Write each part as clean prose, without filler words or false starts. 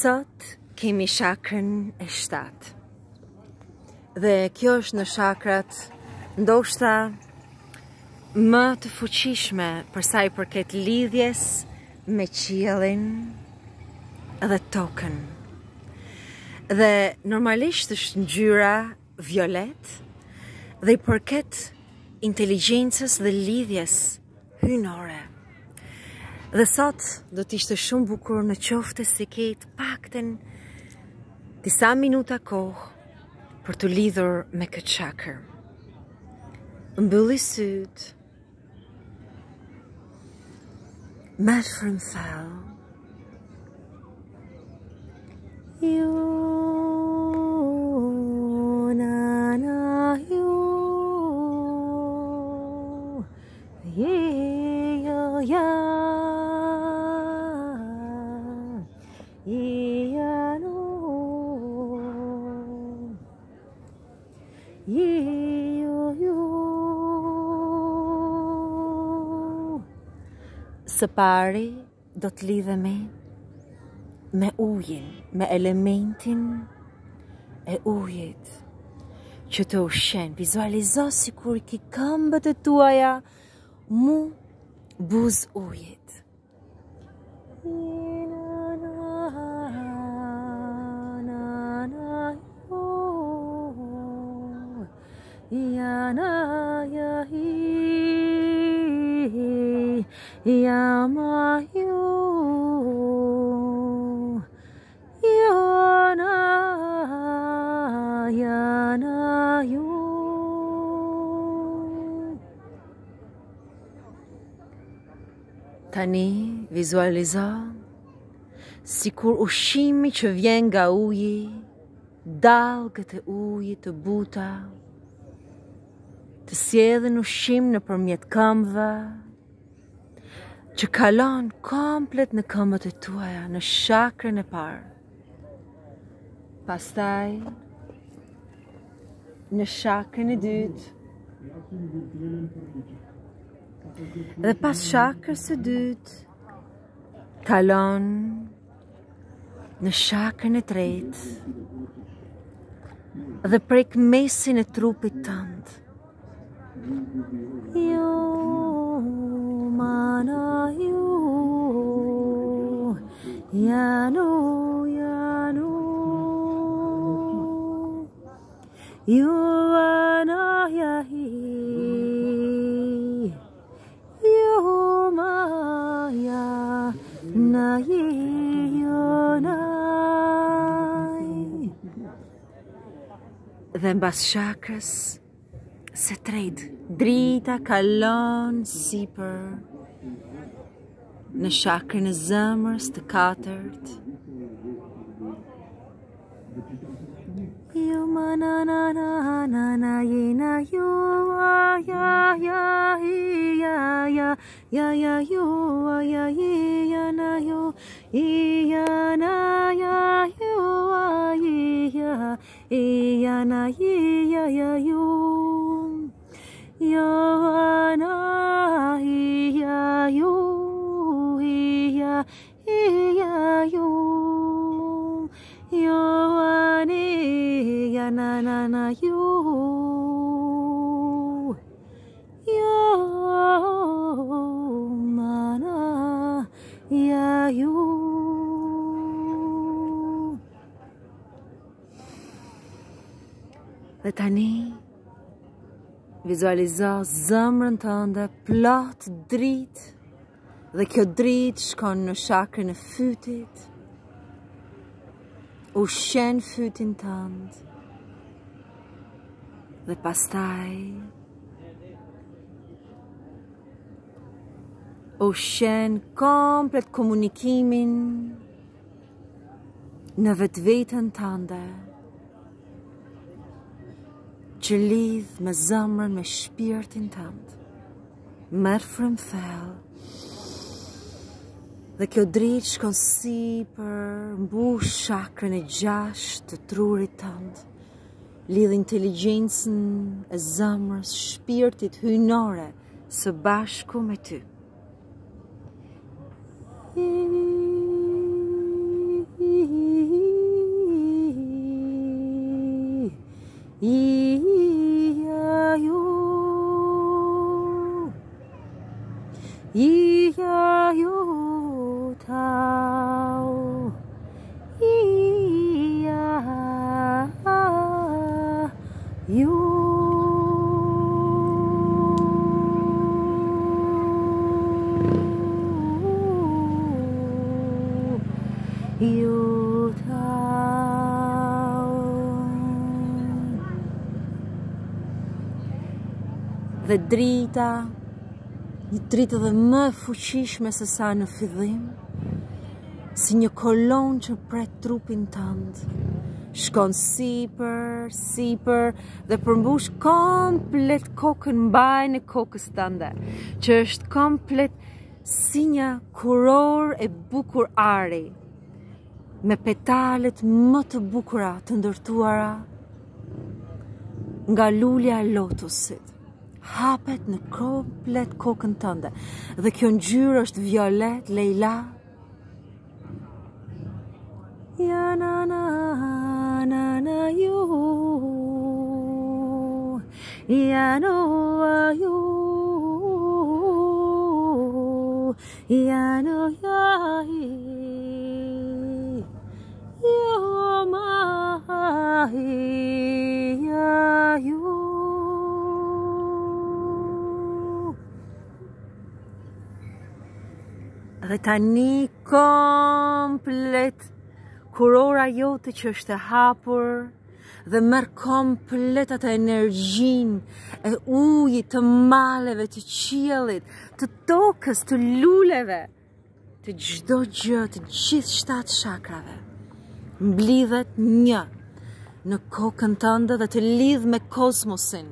Sot kemi çakrën e 7. Dhe kjo është në çakrat ndoshta më të fuqishme për sa i përket lidhjes me qiellin dhe tokën. Dhe normalisht është ngjyra violet dhe i përket inteligjencës dhe lidhjes hyjnore. Dhe sot do t'ishte shumë bukur në qoftë se ke të paktën disa minuta kohë për të lidhur me këtë çakër. Mbylli syt, merr frymthell. Së pari do të lidhemi me ujin, me elementin e ujit që të ushqen. Vizualizo sikur ki këmbët e tuaja mu buz ujit. Tani vizualizo sikur ushqimi që vjen nga uji, dallgët e ujit të buta, të sjellin ushqim nëpërmjet këmbëve, që kalon komplet në këmbët e tuaja, në çakrën e parë. Pastaj në çakrën e dytë. Dhe pas çakrës së dytë, kalon në çakrën e tretë dhe prek mesin e trupit tënd. Dhe mbas çakrës së tretë, drita kalon sipër në çakrën e zemrës të katërt. Dhe tani vizualizo zemrën tënde plot dritë, dhe kjo dritë shkon në çakrën e fytit, ushqen fytin tënd, dhe pastaj ushqen komplet komunikimin në vetveten tënde, që lidh me zemrën, me shpirtin tënd. Merr frymthell. Dhe kjo dritë shkon sipër, mbush çakrën e 6 të trurit tënd. Lidh inteligjencën e zemrës, shpirtit hyjnore së bashku me ty. yu tau. Dhe drita dhe më e fuqishme se sa në fillim, si një kolon që pret trupin tënd, shkon sipër dhe përmbush komplet kokën, mbajnë e kokës tënde, që është komplet si një kuror e bukur ari, me petalet më të bukura të ndërtuara nga lulja e lotusit. Hapet në komplet kokën tënde. Dhe kjo ngjyrë është violet, Leila. Ja na na na na ju. Ja no you. Ja no ya. You ma ya you. Dhe tani komplet kurora jote që është e hapur dhe merr komplet atë energjinë e ujit, të maleve, të qiellit, të tokës, të luleve, të çdo gjë, të gjithë 7 chakrave. Mblidhet një në kokën tënde dhe të lidh me kosmosin.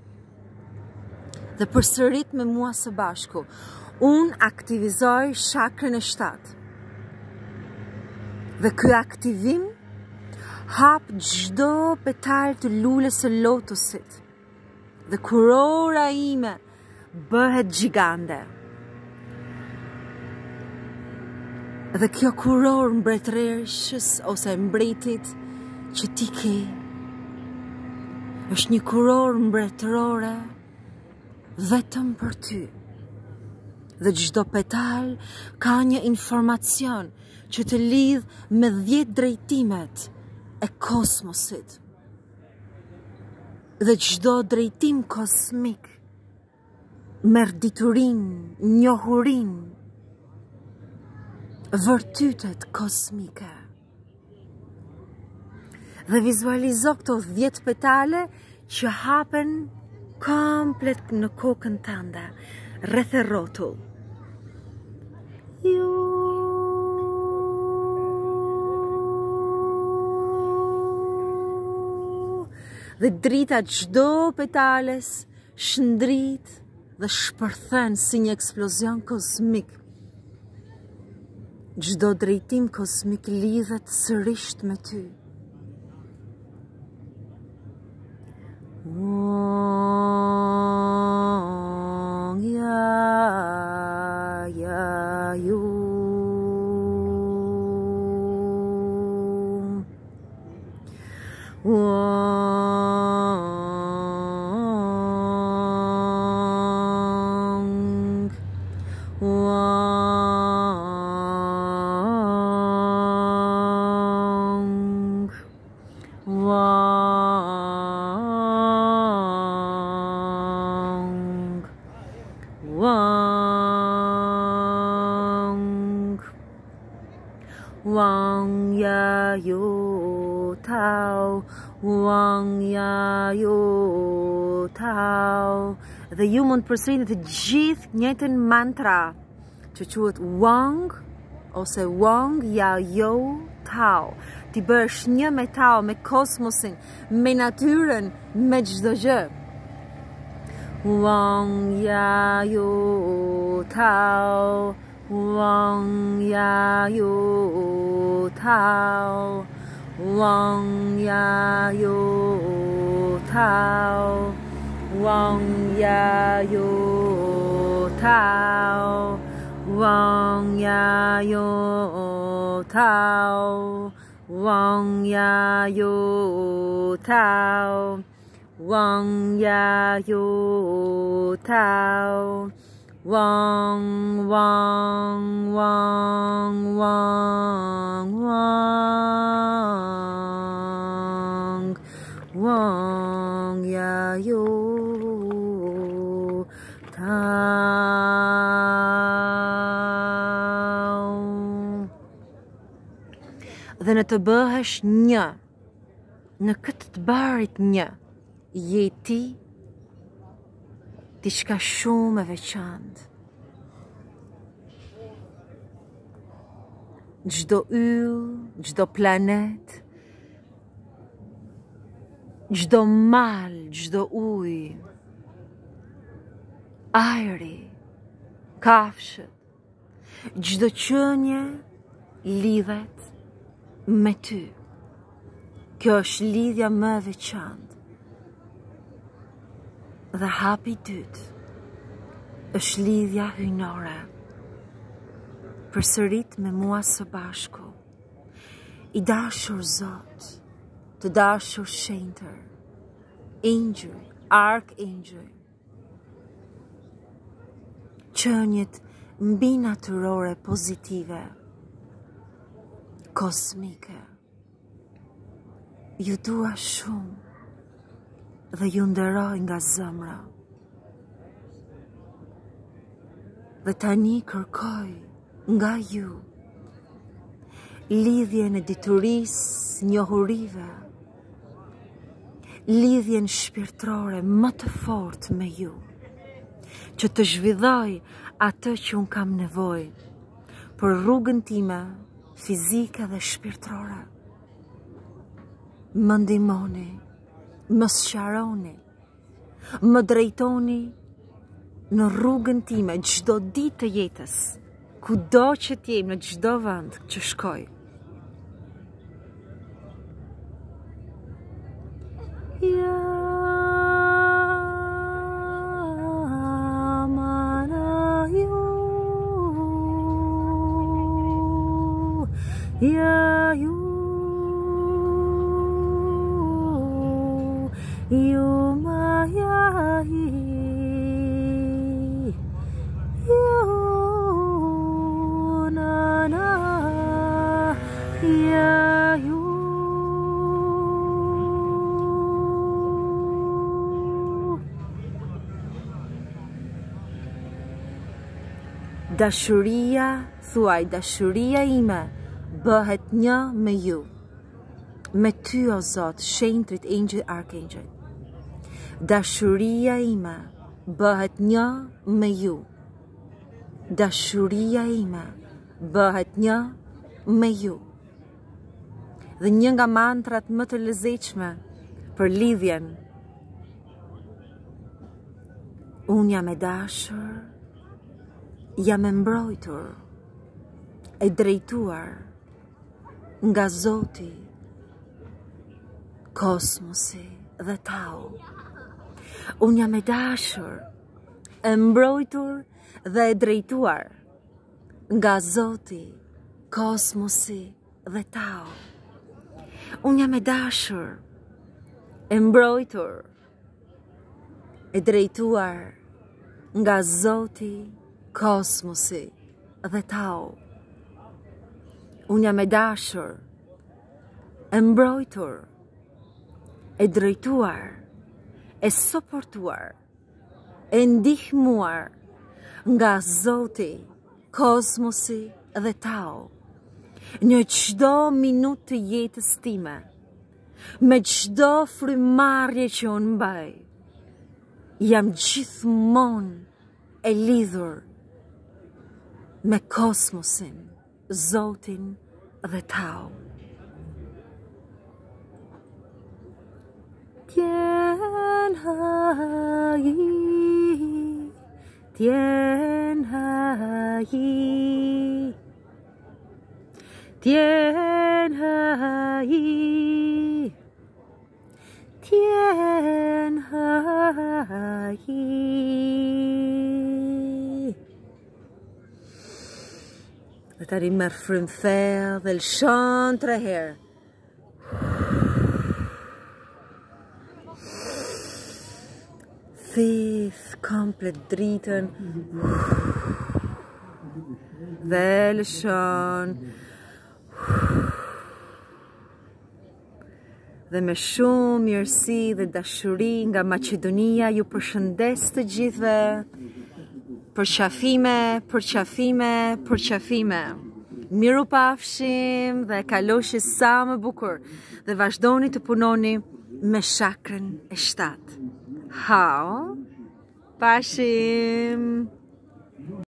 Dhe përsërit me mua së bashku. Unë aktivizoj chakrën e 7. Dhe ky aktivim hap çdo petal të lulës së lotusit. Dhe kurora ime bëhet gjigande. Dhe kjo kuror mbretëreshës ose mbretit që ti ke, është një kuror mbretërore vetëm për ty. Dhe çdo petal ka një informacion që të lidh me 10 drejtimet e kosmosit. Dhe çdo drejtim kosmik merr diturin, njohurin, vërtytet kosmike. Dhe vizualizo këto 10 petale që hapen komplet në kokën tënde, rreth e rrotull. Dhe drita çdo petales shndrit dhe shpërthen si një eksplozion kosmik. Çdo drejtim kosmik lidhet sërish me ty. Wang ya yo tau, wang ya yo tau. Dhe ju mund përsërini të gjithë njëjtën mantra që quhet wang ose wang ya yo tau. Ti bësh një me tau, me kosmosin, me natyrën, me çdo gjë. Wang ya yo tau. Wang ya yo tau, wang ya yo tau, wang ya yo tau, wang ya yo tau, wang ya yo tau, wang ya yo tau. Wang, wang, wang, wang, wang, wang, ya yo tau. dhe në të bëhesh një, në këtë të bërit një, je ti diçka shumë e veçantë. Çdo yll, çdo planet, çdo mal, çdo ujë, ajri, kafshët, çdo qenie lidhet me ty. Kjo është lidhja më e veçantë. Dhe hapi i dytë është lidhja hyjnore. Përsërit me mua së bashku, i dashur Zot, të dashur shenjtër, angel, archangel, qenjet mbi natyrore pozitive, kosmike. Ju dua shumë dhe ju nderoj nga zemra. Dhe tani kërkoj nga ju lidhjen e diturisë, njohurive, lidhjen shpirtërore më të fortë me ju, që të zhvilloj atë që unë kam nevojë për rrugën time fizike dhe shpirtërore. Më ndihmoni, më sqaroni, më drejtoni në rrugën time çdo ditë të jetës, kudo që t'jem, në çdo vend që shkoj. Dashuria, thuaj, dashuria ime bëhet një me ju, me ty o Zot, shenjtrit, angel, archangel. Dashuria ime bëhet një me ju. Dashuria ime bëhet një me ju. Dhe një nga mantrat më të lezetshme për lidhjen, unë jam e dashur, jam e mbrojtur, e drejtuar nga Zoti, kosmosi dhe tau. Unë jam e dashur, e mbrojtur dhe e drejtuar nga Zoti, kosmosi dhe tau. Unë jam e dashur, e mbrojtur, e drejtuar nga Zoti, kosmosi dhe tau. Unë jam e dashur, e mbrojtur, e drejtuar, e suportuar, e ndihmuar nga Zoti, kosmosi dhe tau. Në çdo minutë të jetës time, me çdo frymarrje që unë mbaj, jam gjithmonë e lidhur me kosmosin, Zotin dhe tau. Tien hai, tien hai, tien hai, tien hai. Dhe tani merr frymë thellë dhe lëshon 3 herë. Thith komplet dritën dhe lëshon. Dhe me shumë mirësi dhe dashuri nga Maqedonia ju përshëndes të gjithëve. Përqafime, përqafime, përqafime. Miru pafshim dhe kaloshe sa më bukur dhe vazhdoni të punoni me Çakrën e 7. Hao, pashim!